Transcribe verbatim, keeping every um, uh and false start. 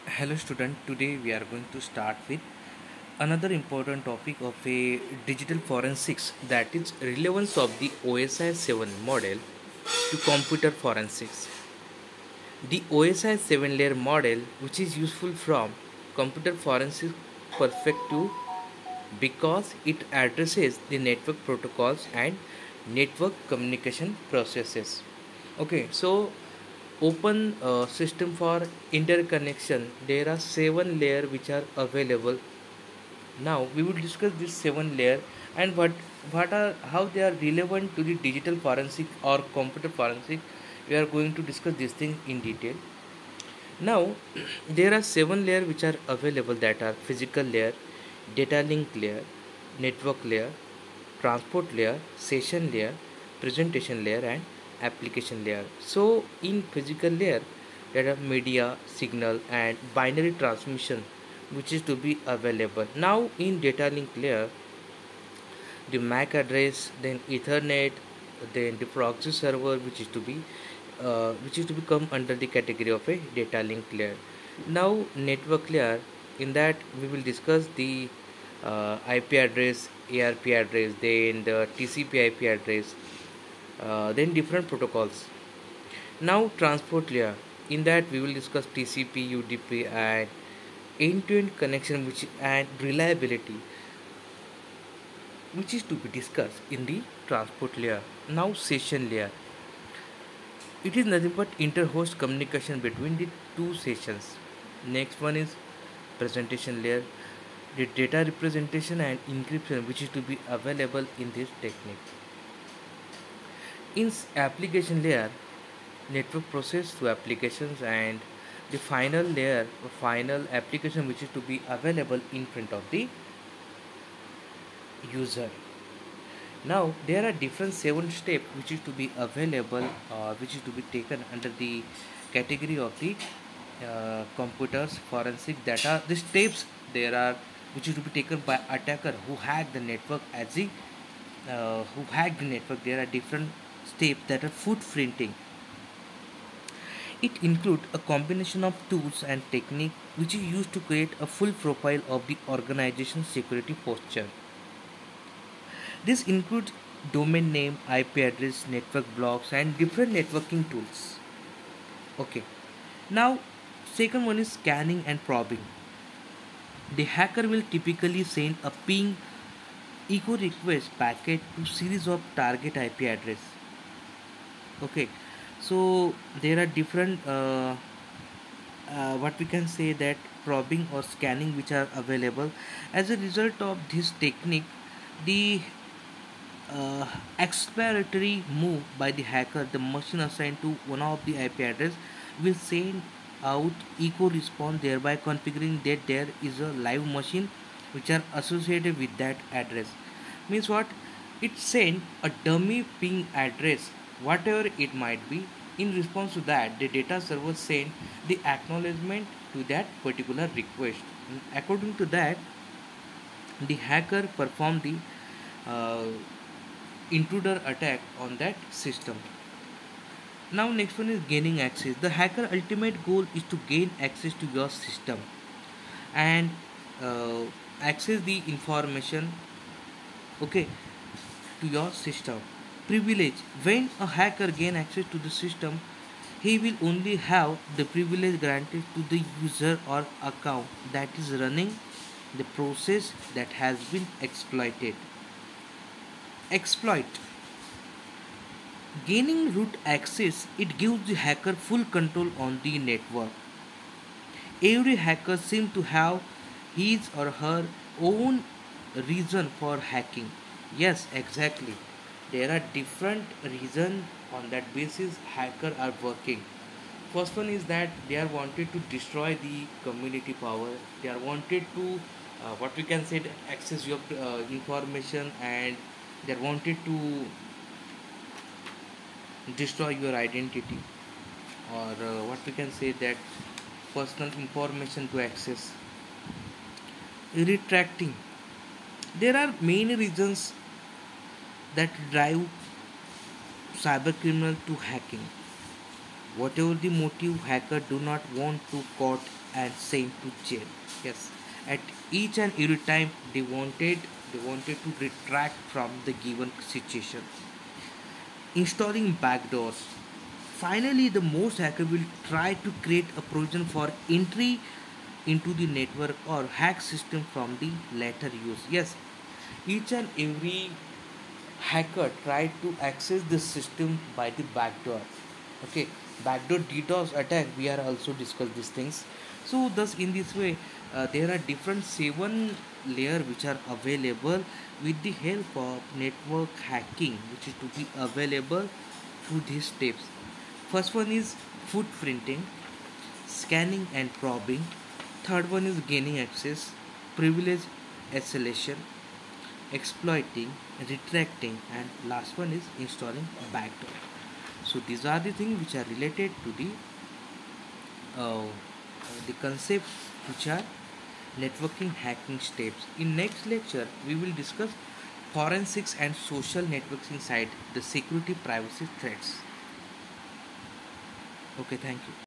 Hello student, today we are going to start with another important topic of a digital forensics, that is relevance of the O S I seven model to computer forensics. The O S I seven layer model, which is useful from computer forensics perspective because it addresses the network protocols and network communication processes. Okay, so open uh, system for interconnection, there are seven layer which are available. Now we will discuss this seven layer and what what are how they are relevant to the digital forensic or computer forensic. We are going to discuss this thing in detail. Now there are seven layer which are available, that are physical layer, data link layer, network layer, transport layer, session layer, presentation layer, and application layer. So in physical layer there are media, signal, and binary transmission which is to be available. Now in data link layer, the M A C address, then Ethernet, then the proxy server which is to be uh, which is to become under the category of a data link layer. Now network layer, in that we will discuss the uh, I P address, A R P address, then the T C P I P address, uh, then different protocols. Now transport layer, in that we will discuss T C P, U D P, and end-to-end connection which and reliability which is to be discussed in the transport layer. Now session layer, it is nothing but inter-host communication between the two sessions. Next one is presentation layer, the data representation and encryption which is to be available in this technique. In s- application layer, network process to applications, and the final layer, final application which is to be available in front of the user. Now there are different seven steps which is to be available, uh, which is to be taken under the category of the uh, computers forensic data. The steps there are which is to be taken by attacker who hack the network as the uh, who hack the network. There are different steps that are footprinting. It includes a combination of tools and technique which is used to create a full profile of the organization's security posture. This includes domain name, I P address, network blocks, and different networking tools. Okay. Now, second one is scanning and probing. The hacker will typically send a ping echo request packet to series of target I P address. Okay. So there are different uh, uh, what we can say that probing or scanning which are available. As a result of this technique, the uh, exploratory move by the hacker, the machine assigned to one of the I P address will send out echo response, thereby configuring that there is a live machine which are associated with that address. Means what? It send a dummy ping address, whatever it might be. In response to that, the data server send the acknowledgement to that particular request. According to that, the hacker perform the uh, intruder attack on that system. Now next one is gaining access. The hacker ultimate goal is to gain access to your system and uh, access the information, okay, to your system. Privilege. When a hacker gain access to the system, he will only have the privilege granted to the user or account that is running the process that has been exploited. Exploit. Gaining root access, it gives the hacker full control on the network. Every hacker seems to have his or her own reason for hacking. Yes, exactly. There are different reasons on that basis hacker are working. First one is that they are wanted to destroy the community power. They are wanted to uh, what we can say access your uh, information, and they are wanted to destroy your identity, or uh, what we can say that personal information to access. Retracting, there are many reasons that drive cyber criminal to hacking. Whatever the motive, hacker do not want to caught and sent to jail. Yes, at each and every time they wanted they wanted to retract from the given situation. Installing backdoors. Finally, the most hacker will try to create a provision for entry into the network or hack system from the latter use. Yes, each and every hacker tried to access the system by the backdoor. Okay, backdoor DDoS attack, we are also discuss these things. So thus in this way, uh, there are different seven layer which are available with the help of network hacking, which is to be available through these steps. First one is footprinting, scanning and probing. Third one is gaining access, privilege escalation, exploiting, retracting, and last one is installing backdoor. So these are the things which are related to the uh, the concepts which are networking hacking steps. In next lecture, we will discuss forensics and social networks inside the security privacy threats. Okay, thank you.